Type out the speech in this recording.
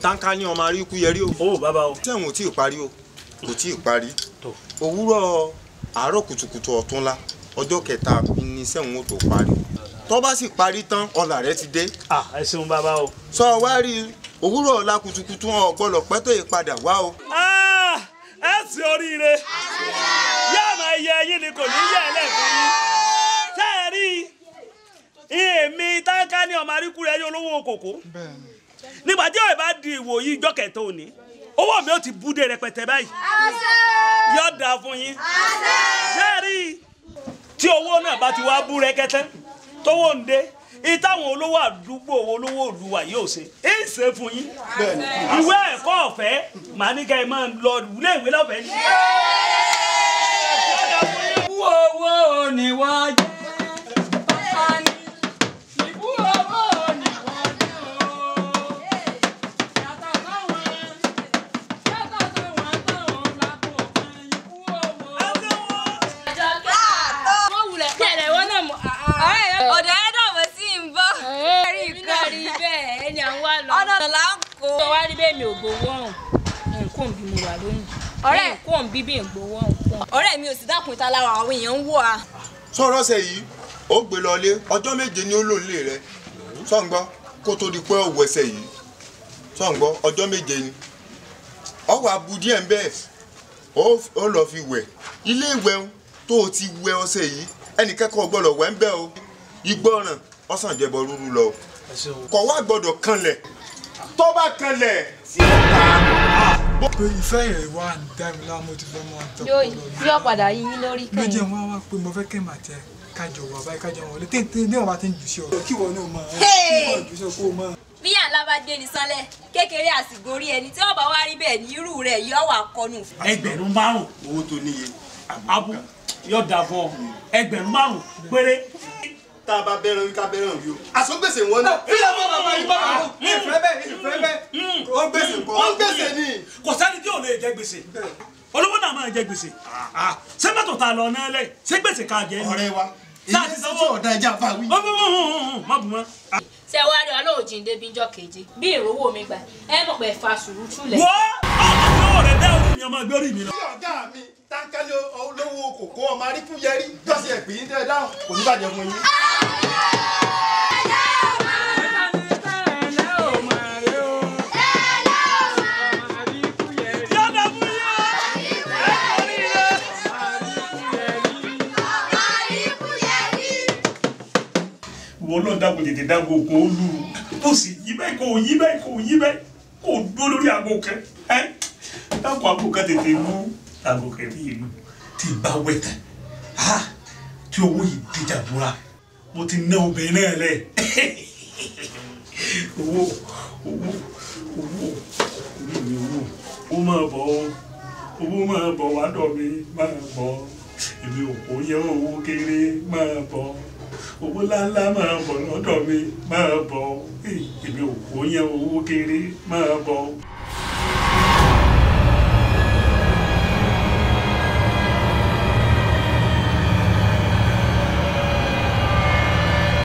Táǹkà ní ọmọ aríkú yẹrí o. Ó bàbá o. Sẹ́wọ̀n ò tí ì parí o. Kò tí ì parí. Òwúrọ̀ àárọ̀ kùtùkùtù ọ̀túnla ọjọ́ kẹta ni sẹ́wọ̀n ó tó parí. Tó bá sì parí tán ọlà rẹ ti dé. Ẹ ṣeun bàbá o. Sọ wá rí òwúrọ̀ ọ̀la kùtùkùtù ọ̀gbọ́lọ̀ pẹ́ tó yẹ padà wá o. Ẹ sì oríire. Yá máa yẹ ẹyin ni kò ní yẹ ẹlẹ́fún yín. Tẹ́ ẹ rí èmi Táǹkà ní ọmọ aríkú rẹ̀ yóò lówó kòkó. Nígbà tí òye bá di ìwòyí ìjọ kẹta òní owó mi ó ti búdé rẹpẹtẹ báyìí yóò dáa fún yín sẹ́ẹ̀rí tí owó náà bá ti wá bú rẹkẹtẹ tówó ń dé ìtàwọn olówó àdúgbò olówó olúwa yóò ṣe é ṣe fún yín ìwé ẹ̀kọ́ ọ̀fẹ́ màá ní ká ẹ máa lọ ilé ìwé lọ́fẹ̀ẹ́ ní. owó ni wọ́n jẹ́. Mi ò gbowó ọ̀hún nǹkan bí mo wà lóyún nǹkan bíbí ìgbowó ọ̀hún. ọ̀rẹ́ mi ò sì dákun ìta lára àwọn èèyàn ń wò á. Sọ̀rọ̀ ṣe yìí ó gbé lọlé ọjọ́ méje ni ó lò nílé rẹ̀ sọ̀ǹgbọ́ kó tó di pé ó wọ ẹsẹ̀ yìí sọ̀ǹgbọ́ ọjọ́ méje ni ọwọ́ abu díẹ̀ ń bẹ́ẹ̀ ó lọ fi wẹ̀ ilé ìwẹ̀ tó o ti wẹ̀ ọṣẹ yìí ẹnì kẹ́kọ̀ọ́ gbọ́dọ̀ wẹ̀ ń bẹ́ẹ̀ o ìgbọràn ọ̀sán jẹbọ rúru lọ kọ̀ wá gbọ́dọ̀ kanlẹ̀ tó bá kanlẹ̀ sí ọ̀tá. pé ìfẹ́ yẹn wà ń dá mi láwọn mo ti fẹ́ mọ́ àtọ́. yóò padà yí yín lórí kẹ́yìn. méjì wọn wá pé mo fẹ́ kẹ́ màá tẹ kájọ wà báyìí kájọ wọlé téńté ní ọba tí ń jù sí ọ̀rọ̀ kí wọn náà mọ̀ ẹ́ kí wọn jù sí ọkọ mọ́. bí yàrá bá gbé ní sánlẹ̀ kékeré àsìgórí ẹni tí wọn bá wá rí bẹ́ẹ̀ ní irú rẹ̀ yóò wà kọnù. Ẹgbẹ̀rún 5 owó tó níye. abu yóò dà fún ọ Ẹgbẹ̀rún 5 péré. Tá a bá bẹ́ràn wí ká bẹ́ràn wí o. Àsọgbèsè wọn náà. bí ọmọ bàbá yìí bá wà ó ìfẹ́ bẹ́ẹ̀ ó gbèsè kọ́. ó gbèsè ni. Kò sẹ́ni tí ò lè jẹ gbèsè. Olówó náà máa jẹ gbèsè. Ṣé mọ́tò ta lọ náà lẹ̀? Ṣé gbèsè ká jẹ? Ọ̀rẹ́ wa èyí ṣe tí ọ̀dà ẹja bá wí. Má bù mọ́. ṣé wàá rí ọlọ́run jíǹde bí njọ́ keje bí ìrówó mi gbà ẹ mọ̀ pé fa sùúrù túlẹ̀. wọ́n ọmọ rẹ̀ dá orí mi ọmọ ẹgbẹ́ orí mi lọ. Bí ọ̀gá mi Táǹkà olówó kòkó ọmọ aríkú yẹrí jọ́sí ẹ̀pì yín tẹ́ dáhùn kò ní bàjẹ́ fún yín. Wọ́n lọ dákun tètè dágbo kó o lù ú kó sì yí bẹ́ẹ̀ kó o yí bẹ́ẹ̀ kó o yí bẹ́ẹ̀ kó o dúró lórí aago kẹ dákun aago kẹ tètè mú aago kẹ bí ìlú tí ì bá wẹ̀ tán tí owó yìí dìjà búra mo ti ná obìnrin náà lẹ̀ owó ó máa bọ̀ owó máa bọ̀ wá dọ̀ mi máa bọ̀ èmi ò kò yẹ owó kéré máa bọ̀ owó ńláńlá máa bọ̀ lọ́dọ̀ mi máa bọ̀ èmi ò kò yẹ owó kéré máa bọ̀.